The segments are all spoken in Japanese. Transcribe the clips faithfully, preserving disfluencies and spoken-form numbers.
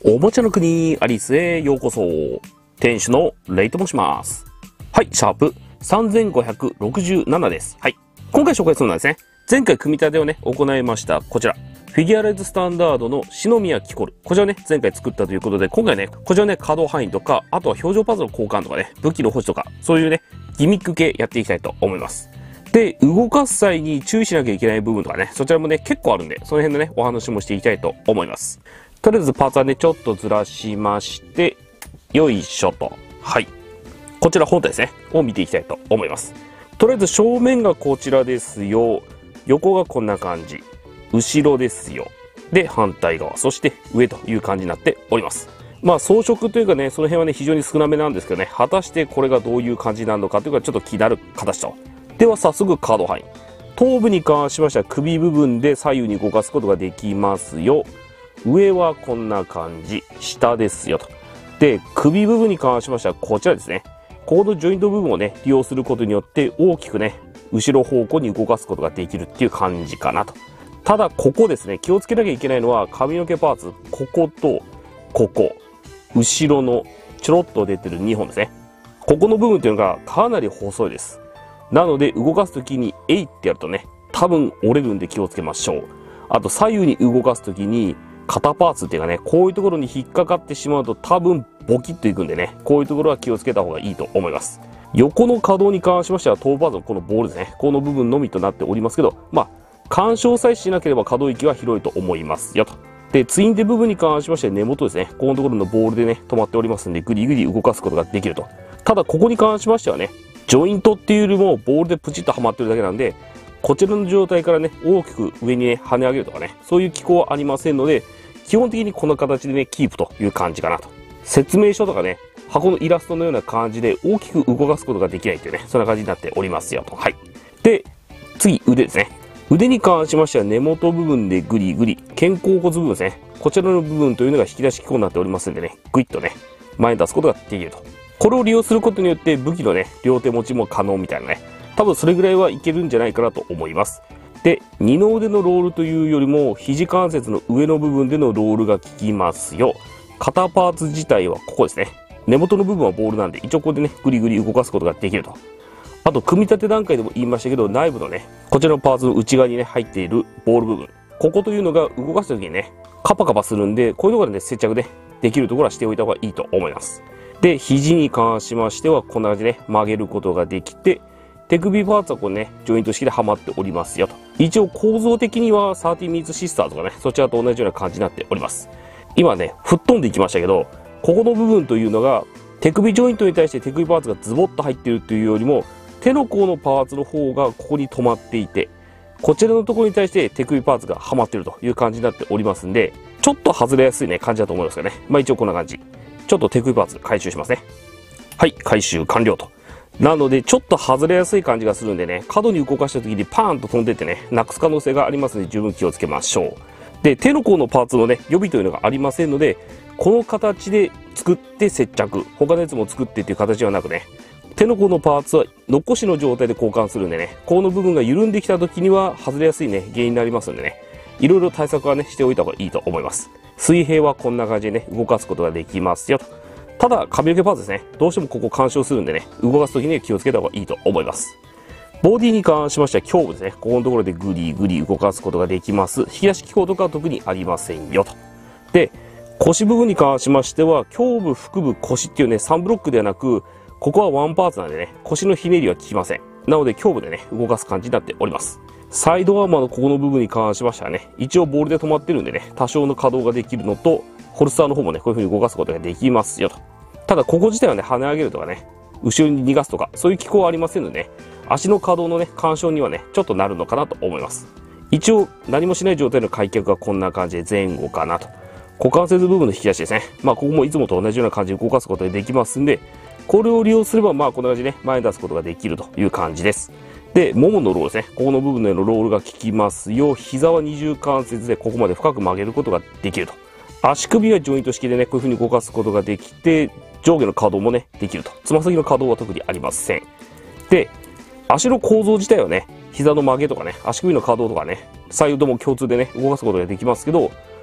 おもちゃの国アリスへようこそ。店主のレイと申します。はい、シャープさんぜんごひゃくろくじゅうななです。はい。今回紹介するのはですね、前回組み立てをね、行いました。こちら。フィギュアライズスタンダードの篠宮キコル。こちらをね、前回作ったということで、今回ね、こちらね、可動範囲とか、あとは表情パズルの交換とかね、武器の保持とか、そういうね、ギミック系やっていきたいと思います。で、動かす際に注意しなきゃいけない部分とかね、そちらもね、結構あるんで、その辺のね、お話もしていきたいと思います。とりあえずパーツはね、ちょっとずらしまして、よいしょと。はい。こちら本体ですね。を見ていきたいと思います。とりあえず正面がこちらですよ。横がこんな感じ。後ろですよ。で、反対側。そして上という感じになっております。まあ装飾というかね、その辺はね、非常に少なめなんですけどね、果たしてこれがどういう感じなのかというか、ちょっと気になる形と。では早速カード範囲。頭部に関しましては首部分で左右に動かすことができますよ。上はこんな感じ。下ですよと。で、首部分に関しましてはこちらですね。ここのジョイント部分をね、利用することによって大きくね、後ろ方向に動かすことができるっていう感じかなと。ただ、ここですね、気をつけなきゃいけないのは髪の毛パーツ、こことここ、後ろのちょろっと出てるにほんですね。ここの部分っていうのがかなり細いです。なので、動かすときに、えいってやるとね、多分折れるんで気をつけましょう。あと、左右に動かすときに、肩パーツっていうかね、こういうところに引っかかってしまうと多分ボキッといくんでね、こういうところは気をつけた方がいいと思います。横の可動に関しましては、頭部パーツのこのボールですね。この部分のみとなっておりますけど、まあ、干渉さえしなければ可動域は広いと思いますよと。で、ツインテ部分に関しましては根元ですね。このところのボールでね、止まっておりますんで、ぐりぐり動かすことができると。ただ、ここに関しましてはね、ジョイントっていうよりもボールでプチッとはまってるだけなんで、こちらの状態からね、大きく上にね、跳ね上げるとかね、そういう機構はありませんので、基本的にこの形でね、キープという感じかなと。説明書とかね、箱のイラストのような感じで大きく動かすことができないというね、そんな感じになっておりますよと。はい。で、次、腕ですね。腕に関しましては根元部分でグリグリ、肩甲骨部分ですね。こちらの部分というのが引き出し機構になっておりますんでね、グイッとね、前に出すことができると。これを利用することによって武器のね、両手持ちも可能みたいなね、多分それぐらいはいけるんじゃないかなと思います。で、二の腕のロールというよりも、肘関節の上の部分でのロールが効きますよ。肩パーツ自体はここですね。根元の部分はボールなんで、一応ここでね、グリグリ動かすことができると。あと、組み立て段階でも言いましたけど、内部のね、こちらのパーツの内側にね、入っているボール部分。ここというのが動かすときにね、カパカパするんで、こういうところでね、接着でできるところはしておいた方がいいと思います。で、肘に関しましては、こんな感じで、ね、曲げることができて、手首パーツはこれね、ジョイント式ではまっておりますよと。一応構造的にはサーティーミーツシスターとかね、そちらと同じような感じになっております。今ね、吹っ飛んでいきましたけど、ここの部分というのが、手首ジョイントに対して手首パーツがズボッと入っているというよりも、手の甲のパーツの方がここに止まっていて、こちらのところに対して手首パーツがはまっているという感じになっておりますんで、ちょっと外れやすいね、感じだと思いますよね。まあ一応こんな感じ。ちょっと手首パーツ回収しますね。はい、回収完了と。なので、ちょっと外れやすい感じがするんでね、角に動かした時にパーンと飛んでってね、なくす可能性がありますので、十分気をつけましょう。で、手の甲のパーツのね、予備というのがありませんので、この形で作って接着、他のやつも作ってっていう形ではなくね、手の甲のパーツは残しの状態で交換するんでね、この部分が緩んできた時には外れやすいね、原因になりますんでね、いろいろ対策はね、しておいた方がいいと思います。水平はこんな感じでね、動かすことができますよと。ただ、髪の毛パーツですね。どうしてもここ干渉するんでね、動かすときには気をつけた方がいいと思います。ボディに関しましては胸部ですね。ここのところでグリグリ動かすことができます。引き出し機構とかは特にありませんよと。で、腰部分に関しましては、胸部、腹部、腰っていうね、さんブロックではなく、ここはワンパーツなんでね、腰のひねりは効きません。なので、胸部でね、動かす感じになっております。サイドアーマーのここの部分に関しましてはね、一応ボールで止まってるんでね、多少の稼働ができるのと、ホルスターの方もね、こういう風に動かすことができますよと。ただ、ここ自体はね、跳ね上げるとかね、後ろに逃がすとか、そういう機構はありませんのでね、足の可動のね、干渉にはね、ちょっとなるのかなと思います。一応、何もしない状態の開脚がこんな感じで前後かなと。股関節部分の引き出しですね。まあ、ここもいつもと同じような感じで動かすことができますんで、これを利用すれば、まあ、こんな感じでね、前に出すことができるという感じです。で、もものロールですね。ここの部分でのロールが効きますよ。膝は二重関節でここまで深く曲げることができると。足首はジョイント式でね、こういう風に動かすことができて、上下の可動もね、できると。つま先の可動は特にありません。で、足の構造自体はね、膝の曲げとかね、足首の可動とかね、左右とも共通でね、動かすことができますけど、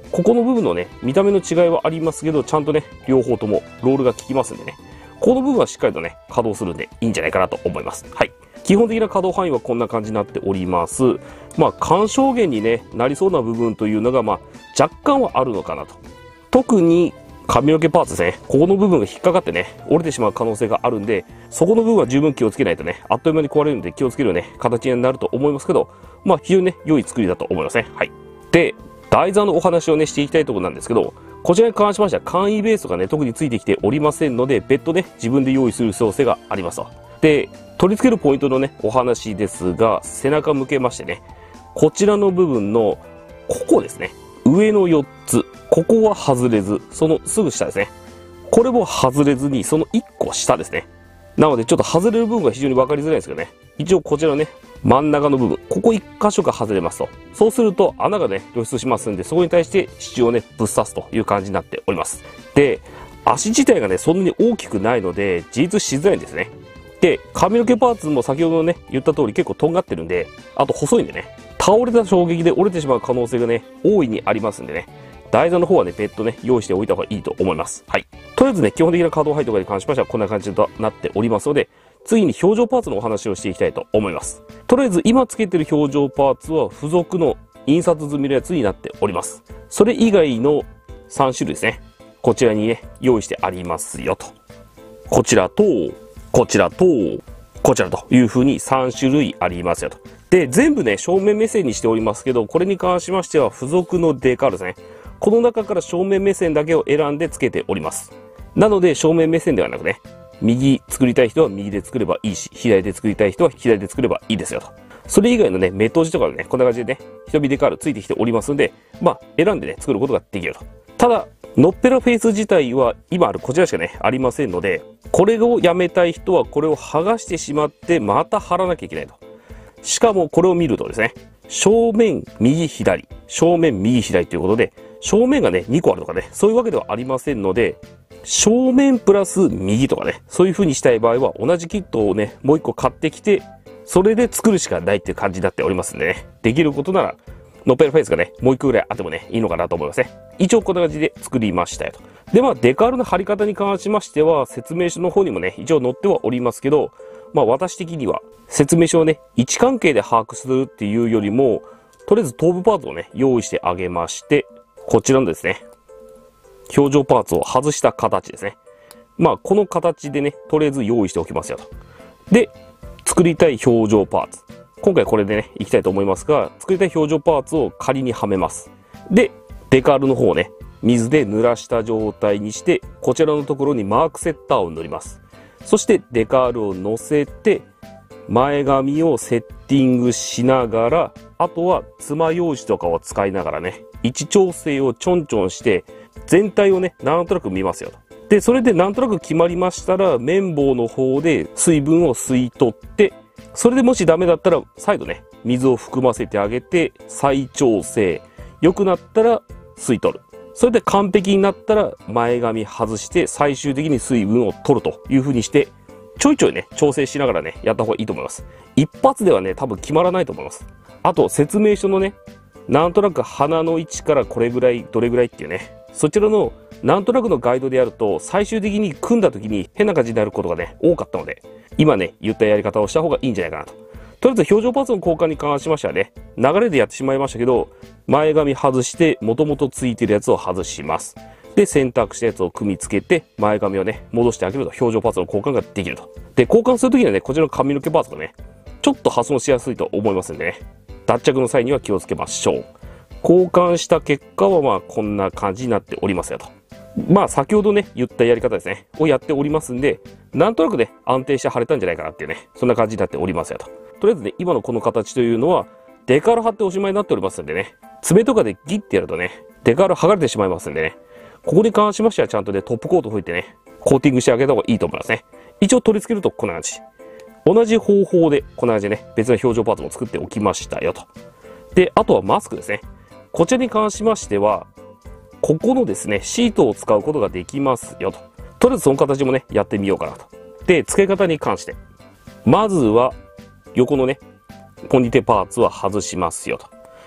ここの部分のね、見た目の違いはありますけど、ちゃんとね、両方ともロールが効きますんでね、この部分はしっかりとね、稼働するんでいいんじゃないかなと思います。はい。基本的な稼働範囲はこんな感じになっております。まあ、干渉源に、ね、なりそうな部分というのが、まあ、若干はあるのかなと。特に髪の毛パーツですね。ここの部分が引っかかってね、折れてしまう可能性があるんで、そこの部分は十分気をつけないとね、あっという間に壊れるんで気をつけるね、形になると思いますけど、まあ、非常にね、良い作りだと思いますね。はい。で、台座のお話をね、していきたいところなんですけど、こちらに関しましては簡易ベースがね、特についてきておりませんので、別途ね、自分で用意する必要性がありますと。で、取り付けるポイントのね、お話ですが、背中向けましてね、こちらの部分の、ここですね、上のよっつ、ここは外れず、そのすぐ下ですね。これも外れずに、そのいっこ下ですね。なので、ちょっと外れる部分が非常に分かりづらいんですけどね。一応こちらね、真ん中の部分、ここいっ箇所が外れますと。そうすると穴がね、露出しますんで、そこに対して支柱をね、ぶっ刺すという感じになっております。で、足自体がね、そんなに大きくないので、自立しづらいんですね。で、髪の毛パーツも先ほどね、言った通り結構とんがってるんで、あと細いんでね、倒れた衝撃で折れてしまう可能性がね、大いにありますんでね、台座の方はね、別途ね、用意しておいた方がいいと思います。はい。とりあえずね、基本的な稼働範囲とかに関しましてはこんな感じとなっておりますので、次に表情パーツのお話をしていきたいと思います。とりあえず今付けてる表情パーツは付属の印刷済みのやつになっております。それ以外のさん種類ですね。こちらにね、用意してありますよと。こちらと、こちらと、こちらという風にさん種類ありますよと。で、全部ね、正面目線にしておりますけど、これに関しましては付属のデカールですね。この中から正面目線だけを選んで付けております。なので、正面目線ではなくね、右作りたい人は右で作ればいいし、左で作りたい人は左で作ればいいですよと。それ以外のね、目閉じとかでね、こんな感じでね、一人デカールついてきておりますんで、まあ、選んでね、作ることができると。ただ、のっぺらフェイス自体は今あるこちらしかね、ありませんので、これをやめたい人はこれを剥がしてしまって、また貼らなきゃいけないと。しかもこれを見るとですね、正面右左、正面右左ということで、正面がね、にこあるとかね、そういうわけではありませんので、正面プラス右とかね、そういう風にしたい場合は同じキットをね、もういっこ買ってきて、それで作るしかないっていう感じになっておりますんでね、できることなら、ノッペルフェイスがね、もういっこぐらいあってもね、いいのかなと思いますね。一応こんな感じで作りましたよと。で、まあ、デカールの貼り方に関しましては、説明書の方にもね、一応載ってはおりますけど、まあ、私的には、説明書をね、位置関係で把握するっていうよりも、とりあえず頭部パーツをね、用意してあげまして、こちらのですね、表情パーツを外した形ですね。まあ、この形でね、とりあえず用意しておきますよと。で、作りたい表情パーツ。今回これでね、いきたいと思いますが、作りたい表情パーツを仮にはめます。で、デカールの方をね、水で濡らした状態にして、こちらのところにマークセッターを塗ります。そしてデカールを乗せて、前髪をセッティングしながら、あとは爪楊枝とかを使いながらね、位置調整をちょんちょんして、全体をね、なんとなく見ますよと。で、それでなんとなく決まりましたら、綿棒の方で水分を吸い取って、それでもしダメだったら、再度ね、水を含ませてあげて、再調整。良くなったら、吸い取る。それで完璧になったら、前髪外して、最終的に水分を取るという風にして、ちょいちょいね、調整しながらね、やった方がいいと思います。一発ではね、多分決まらないと思います。あと、説明書のね、なんとなく鼻の位置からこれぐらい、どれぐらいっていうね、そちらの、なんとなくのガイドでやると、最終的に組んだ時に変な感じになることがね、多かったので、今ね、言ったやり方をした方がいいんじゃないかなと。とりあえず表情パーツの交換に関しましてはね、流れでやってしまいましたけど、前髪外して、元々ついてるやつを外します。で、選択したやつを組み付けて、前髪をね、戻してあげると表情パーツの交換ができると。で、交換するときにはね、こちらの髪の毛パーツがね、ちょっと破損しやすいと思いますんでね、脱着の際には気をつけましょう。交換した結果はまあこんな感じになっておりますよと。まあ先ほどね、言ったやり方ですね、をやっておりますんで、なんとなくね、安定して貼れたんじゃないかなっていうね、そんな感じになっておりますよと。とりあえずね、今のこの形というのは、デカール貼っておしまいになっておりますんでね、爪とかでギッてやるとね、デカール剥がれてしまいますんでね、ここに関しましてはちゃんとね、トップコートを吹いてね、コーティングしてあげた方がいいと思いますね。一応取り付けるとこんな感じ。同じ方法で、こんな感じでね、別の表情パーツも作っておきましたよと。で、あとはマスクですね。こちらに関しましては、ここのですね、シートを使うことができますよと。とりあえずその形もね、やってみようかなと。で、付け方に関して。まずは、横のね、ポニテパーツは外しますよと。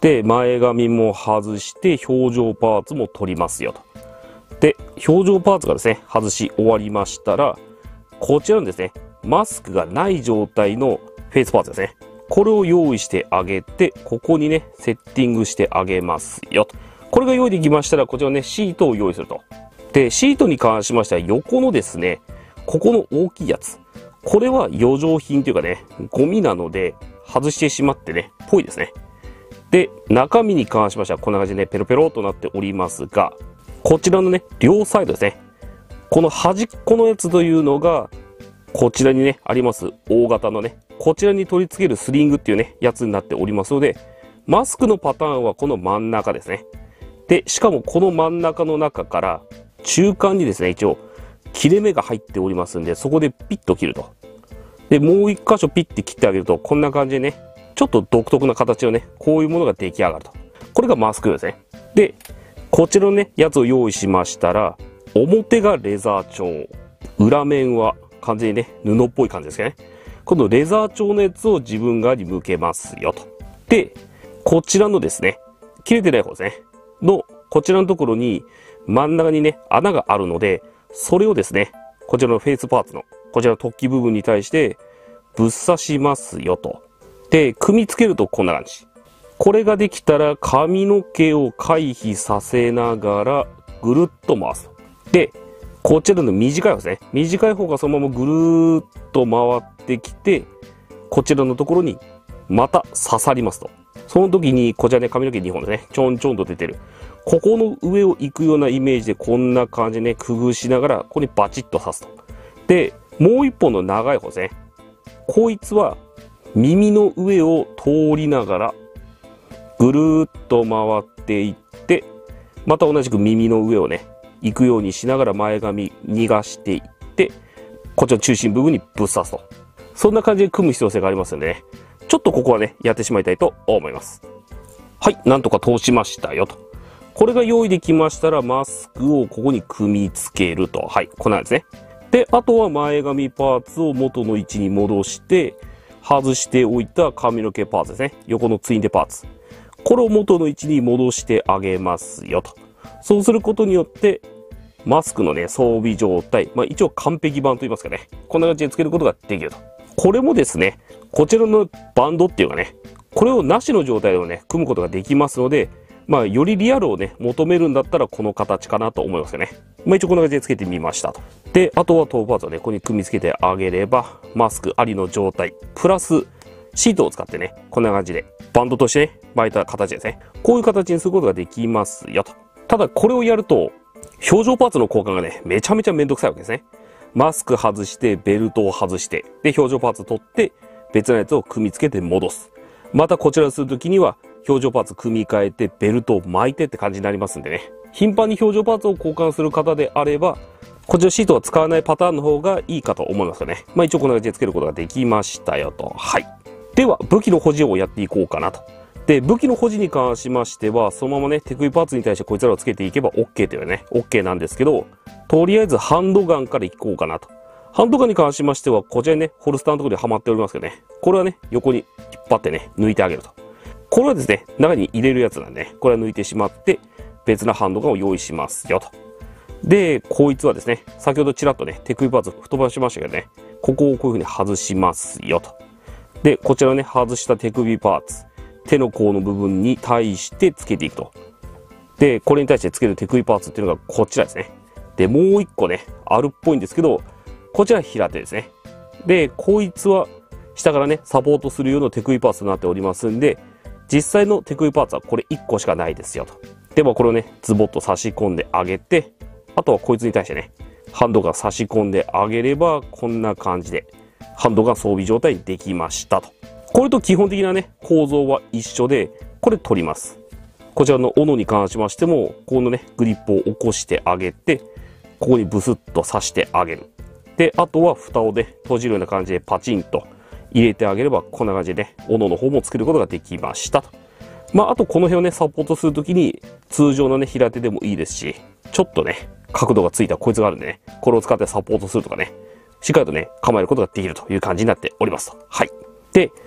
で、前髪も外して表情パーツも取りますよと。で、表情パーツがですね、外し終わりましたら、こちらのですね、マスクがない状態のフェイスパーツですね。これを用意してあげて、ここにね、セッティングしてあげますよと。これが用意できましたら、こちらのね、シートを用意すると。で、シートに関しましては、横のですね、ここの大きいやつ。これは余剰品というかね、ゴミなので、外してしまってね、ぽいですね。で、中身に関しましては、こんな感じでね、ペロペロとなっておりますが、こちらのね、両サイドですね。この端っこのやつというのが、こちらにね、あります、大型のね、こちらに取り付けるスリングっていうね、やつになっておりますので、マスクのパターンはこの真ん中ですね。で、しかもこの真ん中の中から、中間にですね、一応、切れ目が入っておりますんで、そこでピッと切ると。で、もう一箇所ピッて切ってあげると、こんな感じでね、ちょっと独特な形のね、こういうものが出来上がると。これがマスクですね。で、こちらのね、やつを用意しましたら、表がレザー調、裏面は完全にね、布っぽい感じですけどね。このレザー調のやつを自分側に向けますよと。で、こちらのですね、切れてない方ですね。の、こちらのところに、真ん中にね、穴があるので、それをですね、こちらのフェイスパーツの、こちらの突起部分に対して、ぶっ刺しますよと。で、組み付けるとこんな感じ。これができたら、髪の毛を回避させながら、ぐるっと回すと。で、こちらの短い方ですね。短い方がそのままぐるーっと回ってきて、こちらのところに、また刺さりますと。その時に、こちらね、髪の毛にほんですね、ちょんちょんと出てる。ここの上を行くようなイメージで、こんな感じでね、工夫しながら、ここにバチッと刺すと。で、もう一本の長い方ですね。こいつは、耳の上を通りながら、ぐるーっと回っていって、また同じく耳の上をね、行くようにしながら前髪逃がしていって、こっちの中心部分にぶっ刺すと。そんな感じで組む必要性がありますのでね、ちょっとここはね、やってしまいたいと思います。はい、なんとか通しましたよと。これが用意できましたら、マスクをここに組み付けると。はい、こんなんですね。で、あとは前髪パーツを元の位置に戻して、外しておいた髪の毛パーツですね。横のツインテパーツ。これを元の位置に戻してあげますよと。そうすることによって、マスクのね、装備状態、まあ一応完璧版と言いますかね。こんな感じでつけることができると。これもですね、こちらのバンドっていうかね、これをなしの状態でもね、組むことができますので、まあ、よりリアルをね、求めるんだったらこの形かなと思いますよね。まあ一応こんな感じでつけてみましたと。で、あとはトープパーツをね、ここに組み付けてあげれば、マスクありの状態、プラスシートを使ってね、こんな感じで、バンドとしてね、巻いた形ですね。こういう形にすることができますよと。ただこれをやると、表情パーツの交換がね、めちゃめちゃめんどくさいわけですね。マスク外して、ベルトを外して、で、表情パーツ取って、別のやつを組み付けて戻す。またこちらをするときには、表情パーツ組み替えて、ベルトを巻いてって感じになりますんでね。頻繁に表情パーツを交換する方であれば、こちらシートは使わないパターンの方がいいかと思いますよね。まあ一応こんな感じでつけることができましたよと。はい。では、武器の保持をやっていこうかなと。で、武器の保持に関しましては、そのままね、手首パーツに対してこいつらをつけていけば OK というね、OK なんですけど、とりあえずハンドガンからいこうかなと。ハンドガンに関しましては、こちらにね、ホルスターのところにはまっておりますけどね、これはね、横に引っ張ってね、抜いてあげると。これはですね、中に入れるやつなんでね、これは抜いてしまって、別なハンドガンを用意しますよと。で、こいつはですね、先ほどちらっとね、手首パーツ吹っ飛ばしましたけどね、ここをこういう風に外しますよと。で、こちらね、外した手首パーツ、手の甲の部分に対してつけていくと。で、これに対してつける手首パーツっていうのがこちらですね。で、もう一個ね、あるっぽいんですけど、こちら平手ですね。で、こいつは下からね、サポートするような手首パーツになっておりますんで、実際の手首パーツはこれいっこしかないですよと。ではこれをね、ズボッと差し込んであげて、あとはこいつに対してね、ハンドガン差し込んであげれば、こんな感じで、ハンドガン装備状態にできましたと。これと基本的なね、構造は一緒で、これ取ります。こちらの斧に関しましても、このね、グリップを起こしてあげて、ここにブスッと刺してあげる。で、あとは蓋をね、閉じるような感じでパチンと入れてあげれば、こんな感じでね、斧の方も作ることができましたと。まあ、あとこの辺をね、サポートするときに、通常のね、平手でもいいですし、ちょっとね、角度がついたこいつがあるんでね、これを使ってサポートするとかね、しっかりとね、構えることができるという感じになっておりますと。はい。で、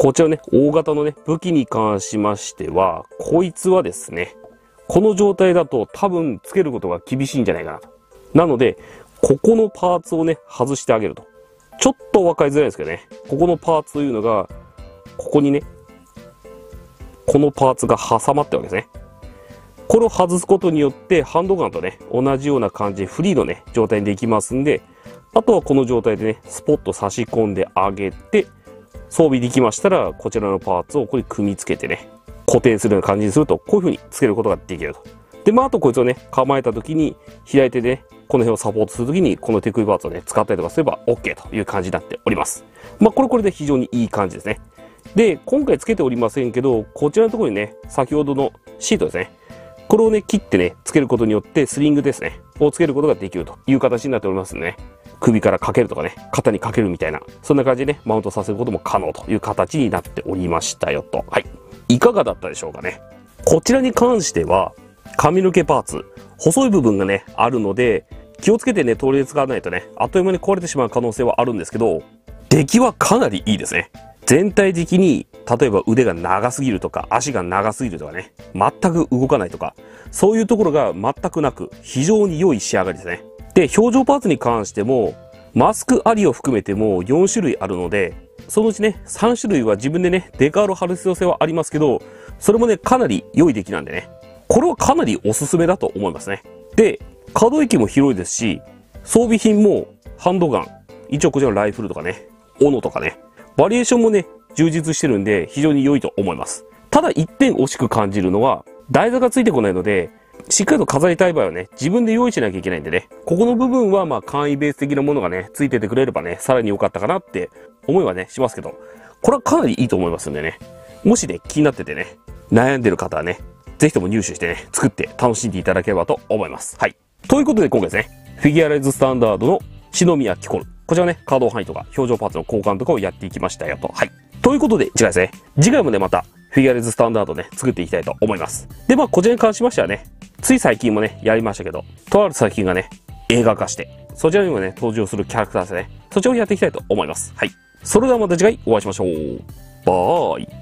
こちらね、大型のね、武器に関しましては、こいつはですね、この状態だと多分つけることが厳しいんじゃないかなと。なので、ここのパーツをね、外してあげると。ちょっと分かりづらいんですけどね、ここのパーツというのが、ここにね、このパーツが挟まってるわけですね。これを外すことによって、ハンドガンとね、同じような感じでフリーのね、状態にできますんで、あとはこの状態でね、スポッと差し込んであげて、装備できましたら、こちらのパーツをここに組み付けてね、固定するような感じにすると、こういう風につけることができると。で、まあ、あとこいつをね、構えた時に、左手でね、この辺をサポートするときに、この手首パーツをね、使ったりとかすれば OK という感じになっております。まあ、これこれで非常にいい感じですね。で、今回つけておりませんけど、こちらのところにね、先ほどのシートですね。これをね、切ってね、つけることによって、スリングですね、をつけることができるという形になっておりますんでね。首からかけるとかね、肩にかけるみたいな、そんな感じでね、マウントさせることも可能という形になっておりましたよと。はい。いかがだったでしょうかね。こちらに関しては、髪の毛パーツ、細い部分がね、あるので、気をつけてね、取り使わないとね、あっという間に壊れてしまう可能性はあるんですけど、出来はかなりいいですね。全体的に、例えば腕が長すぎるとか、足が長すぎるとかね、全く動かないとか、そういうところが全くなく、非常に良い仕上がりですね。で、表情パーツに関しても、マスクありを含めてもよん種類あるので、そのうちね、さん種類は自分でね、デカールを貼る必要性はありますけど、それもね、かなり良い出来なんでね、これはかなりおすすめだと思いますね。で、可動域も広いですし、装備品もハンドガン、一応こちらのライフルとかね、斧とかね、バリエーションもね、充実してるんで非常に良いと思います。ただ一点惜しく感じるのは、台座がついてこないので、しっかりと飾りたい場合はね、自分で用意しなきゃいけないんでね、ここの部分はまあ簡易ベース的なものがね、ついててくれればね、さらに良かったかなって思いはね、しますけど、これはかなりいいと思いますんでね、もしね、気になっててね、悩んでる方はね、ぜひとも入手してね、作って楽しんでいただければと思います。はい。ということで今回ですね、フィギュアライズスタンダードの篠宮キコル。こちらね、カード範囲とか表情パーツの交換とかをやっていきましたよと。はい。ということで、次回ですね、次回もね、またフィギュアライズスタンダードね、作っていきたいと思います。で、まあ、こちらに関しましてはね、つい最近もね、やりましたけど、とある作品がね、映画化して、そちらにもね、登場するキャラクターですね、そちらをやっていきたいと思います。はい。それではまた次回お会いしましょう。バーイ。